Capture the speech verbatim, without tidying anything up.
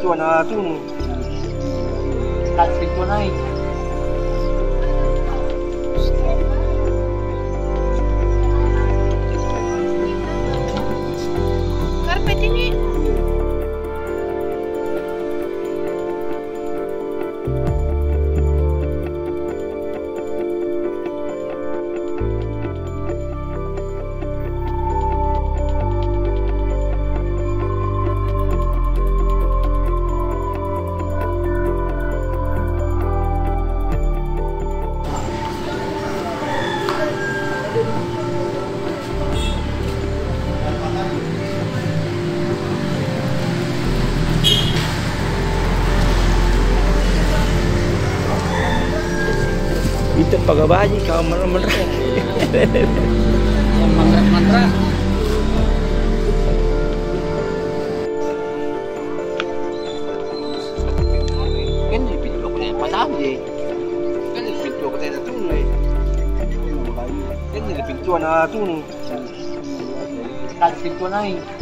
pintuan na tuno. Kahit pinto na eh. Carpet ini. Itu pagabaji kau mana-mana. Mantra-mantra. Kan di pintu ko na pasabi. Kan di pintu ko na tuno eh. Kan ni pintuan na tuno. Kahit pinto na eh.